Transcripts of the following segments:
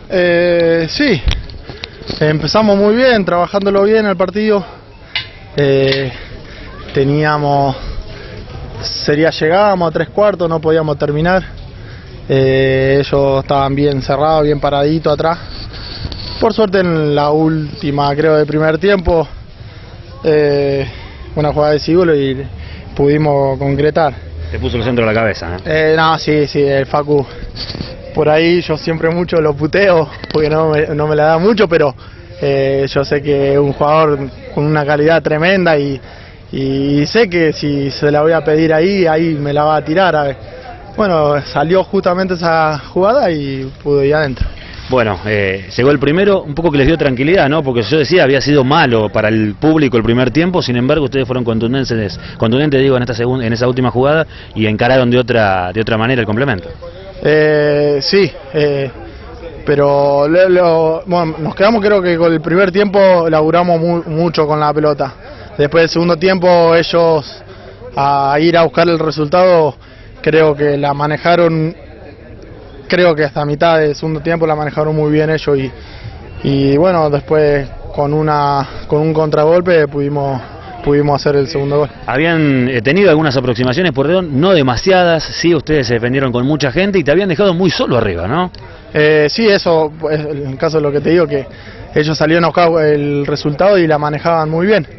Sí, empezamos muy bien, trabajándolo bien el partido. Llegábamos a 3/4, no podíamos terminar. Ellos estaban bien cerrados, bien paraditos atrás. Por suerte en la última, creo, de primer tiempo, una jugada de Sigolo y pudimos concretar. Te puso el centro de la cabeza, No, sí, el Facu. Por ahí yo siempre mucho lo puteo, porque no me la da mucho, pero yo sé que es un jugador con una calidad tremenda y sé que si se la voy a pedir ahí me la va a tirar. Bueno, salió justamente esa jugada y pude ir adentro. Bueno, llegó el primero, un poco que les dio tranquilidad, ¿no? Porque yo decía, había sido malo para el público el primer tiempo, sin embargo ustedes fueron contundentes digo, en esa última jugada y encararon de otra manera el complemento. Sí, pero bueno, nos quedamos, creo que con el primer tiempo laburamos mucho con la pelota. Después del segundo tiempo ellos, a ir a buscar el resultado, creo que la manejaron. Creo que hasta mitad del segundo tiempo la manejaron muy bien ellos y bueno, después con un contragolpe pudimos hacer el segundo gol. Habían tenido algunas aproximaciones por León, no demasiadas, sí, ustedes se defendieron con mucha gente y te habían dejado muy solo arriba, ¿no? Sí, eso, en el caso de lo que te digo, que ellos salieron a buscar el resultado y la manejaban muy bien.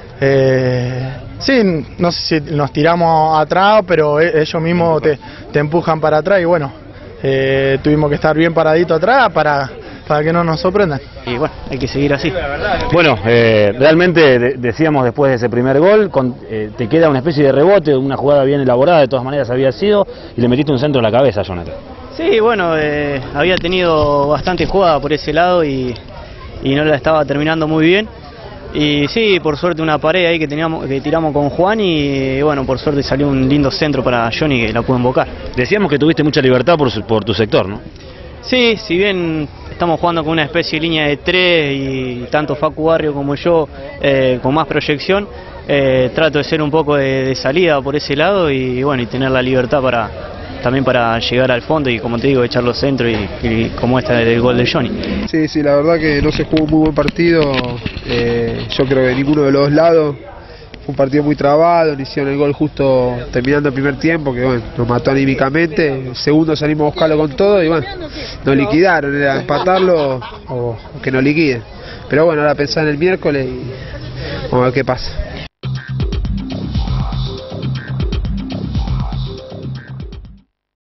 Sí, no sé si nos tiramos atrás, pero ellos mismos te empujan para atrás y bueno, tuvimos que estar bien paraditos atrás para que no nos sorprendan. Y bueno, hay que seguir así. Bueno, realmente decíamos después de ese primer gol, te queda una especie de rebote, una jugada bien elaborada, de todas maneras había sido, y le metiste un centro en la cabeza, Jonathan. Sí, bueno, había tenido bastante jugada por ese lado y no la estaba terminando muy bien. Y sí, por suerte una pared ahí que tiramos con Juan y bueno, por suerte salió un lindo centro para Johnny que la pudo invocar. Decíamos que tuviste mucha libertad por tu sector, ¿no? Sí, si bien estamos jugando con una especie de línea de 3 y tanto Facu Barrio como yo con más proyección, trato de ser un poco de salida por ese lado y bueno, y tener la libertad también para llegar al fondo y como te digo, echar los centros y como el gol de Johnny. Sí, la verdad que no se jugó un muy buen partido, yo creo que ninguno de los dos lados, fue un partido muy trabado, le hicieron el gol justo terminando el primer tiempo, que bueno, nos mató anímicamente, el segundo salimos a buscarlo con todo y bueno, nos liquidaron, era empatarlo o que nos liquiden, pero bueno, ahora pensar en el miércoles y vamos a ver qué pasa.